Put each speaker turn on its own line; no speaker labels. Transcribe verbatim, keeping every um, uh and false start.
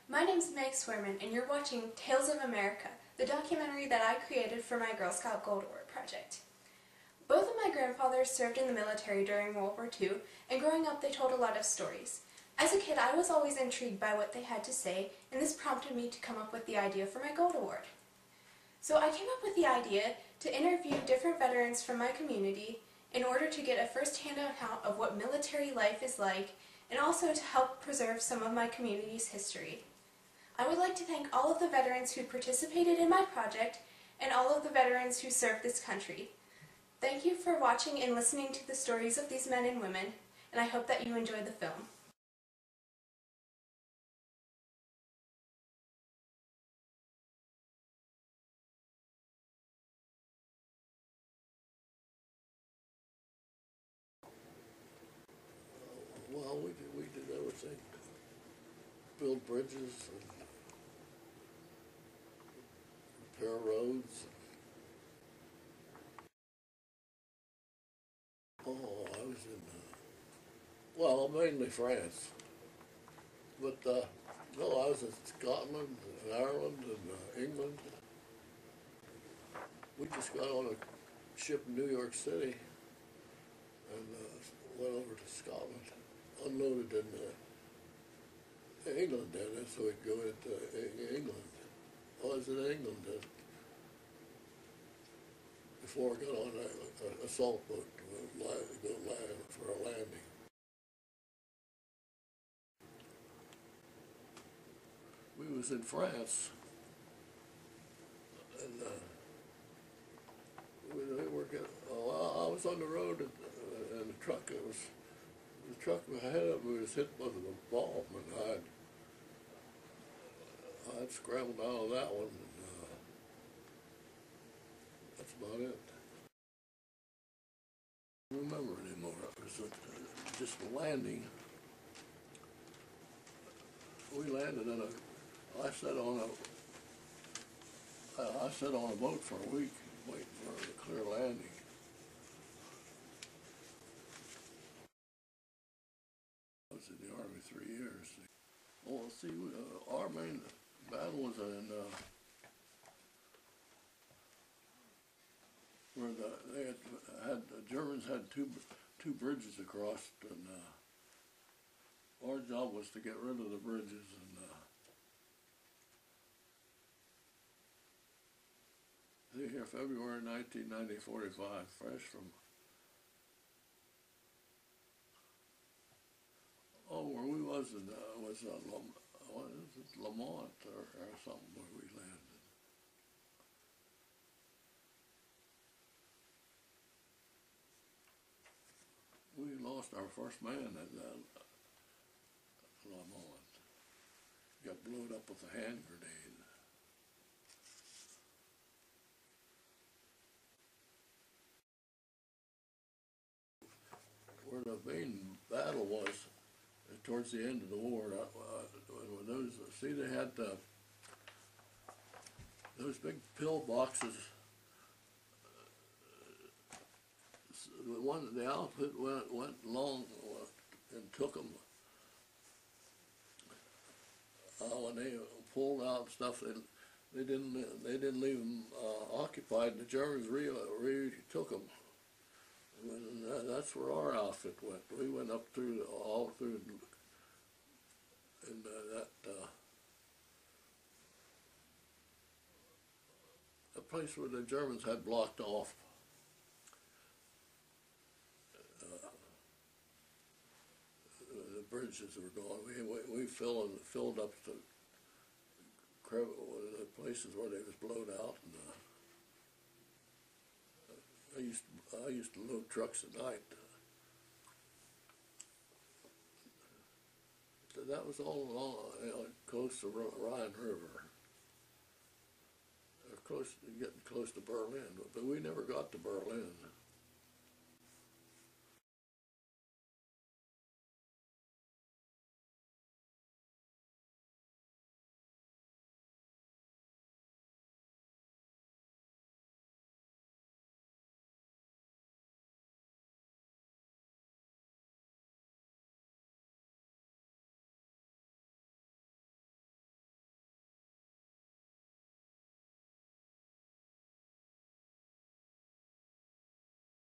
My name's Meg Swearman, and you're watching Tales of America, the documentary that I created for my Girl Scout Gold Award project. Both of my grandfathers served in the military during World War Two, and growing up they told a lot of stories. As a kid, I was always intrigued by what they had to say, and this prompted me to come up with the idea for my Gold Award. So I came up with the idea to interview different veterans from my community in order to get a first-hand account of what military life is like, and also to help preserve some of my community's history. I would like to thank all of the veterans who participated in my project and all of the veterans who served this country. Thank you for watching and listening to the stories of these men and women, and I hope that you enjoy the film.
Well, we did, we did everything. Build bridges and repair roads. Oh, I was in, uh, well, mainly France. But, uh, no, I was in Scotland and Ireland and uh, England. We just got on a ship in New York City and uh, went over to Scotland. Unloaded in uh, England then, so we could go into uh, England. I was in England uh, before I got on a, a assault boat to land, go land for a landing. We was in France, and uh, we, we were getting, oh, I was on the road in, uh, in the truck. It was. The truck ahead of me was hit with a bomb, and I'd, I'd scrambled out of that one, and uh, that's about it. I don't remember anymore. It was a, just a landing. We landed in a, I sat on a, I, I sat on a boat for a week waiting for a clear landing. I was in the Army three years. Well, see, uh, our main battle was in uh, where the they had, had the Germans had two two bridges across, and uh, our job was to get rid of the bridges. And uh, see here, February nineteen ninety, forty-five, fresh from. Oh, where we was in, uh, was uh, Lam what is it, Lamont or, or something where we landed. We lost our first man at uh, Lamont. He got blown up with a hand grenade. Where the main battle was, towards the end of the war, uh, when those, see, they had uh, those big pill boxes. Uh, the one, the outfit went went long uh, and took them. Uh, when they pulled out stuff, they they didn't they didn't leave them uh, occupied. The Germans re, re took them. And that's where our outfit went. We went up through all through. And uh, that uh, a place where the Germans had blocked off. Uh, the bridges were gone. We we, we filled filled up the the places where they was blown out. And uh, I used to, I used to load trucks at night. That was all along, you know, close to Rhine River, or close, getting close to Berlin, but we never got to Berlin.